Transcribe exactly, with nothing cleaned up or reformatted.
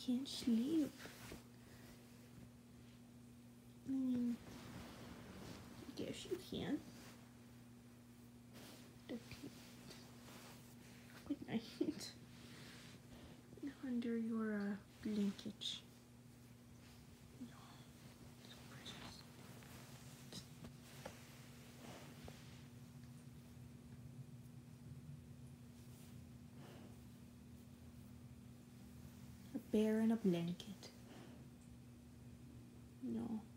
can't sleep. I mean, I guess you can. Okay. Good night. Under your uh, blanket. No, so precious. A bear in a blanket. No.